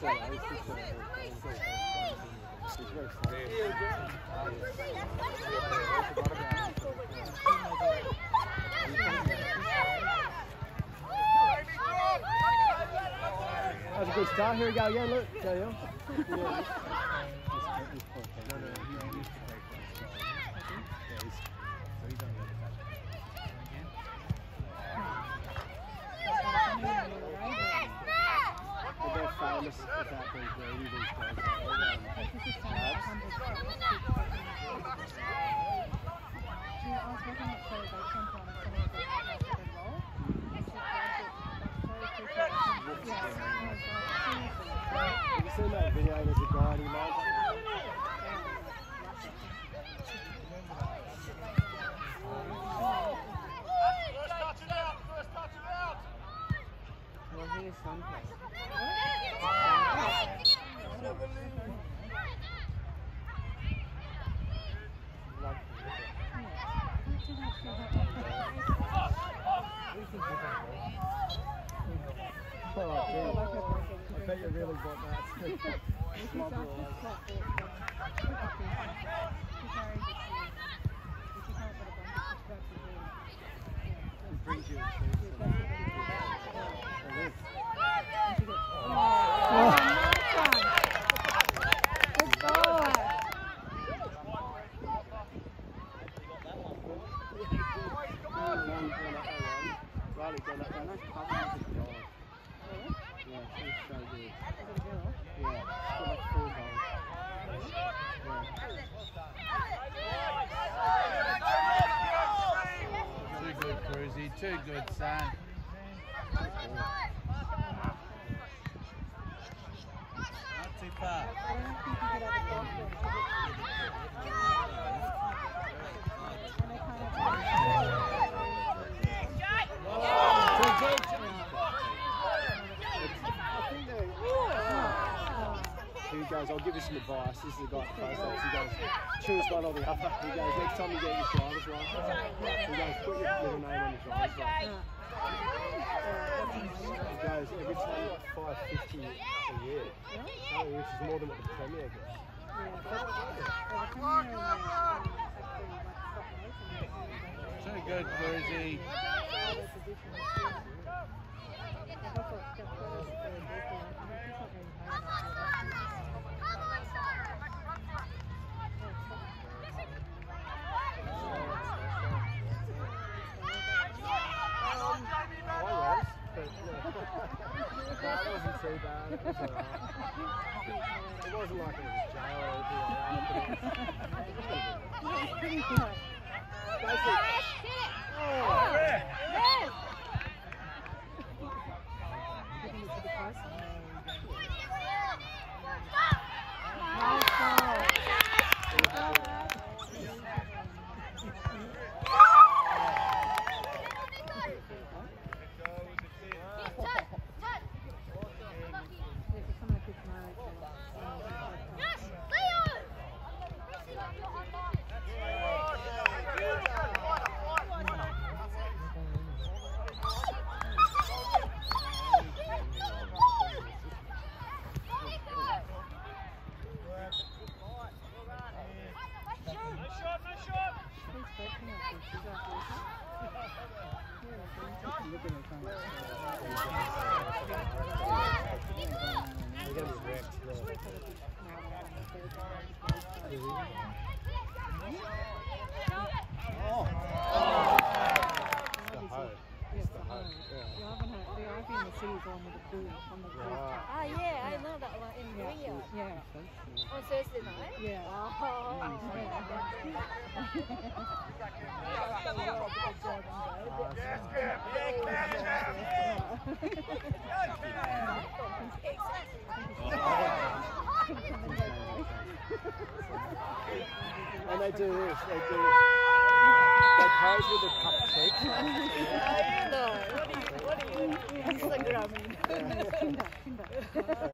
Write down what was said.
That's a good start. Here we go. Yeah, look. Go, yeah. They're famous about being greedy, these guys. Have you seen that video? There's a guy and he made Well, here's someplace. I bet you really bought that. It brings you a Too good, Cruzy. Too good, son. Not too far. He goes, I'll give you some advice. This is the guy at the post office. He goes, choose one or the other. He goes, next time you get your driver's license, he goes, put your middle name on your driver's license. He goes, every time you get $5.50 a year, which is more than what the Premier gets. Too good, Cruzy. That wasn't too bad. It was alright. It wasn't like it was jail or anything like that. It was pretty good. Ah, yeah, I know that one in Rio. Yeah. On Thursday night? Yeah. And they do this, they pose with a cup of cheeks. What are you Instagramming?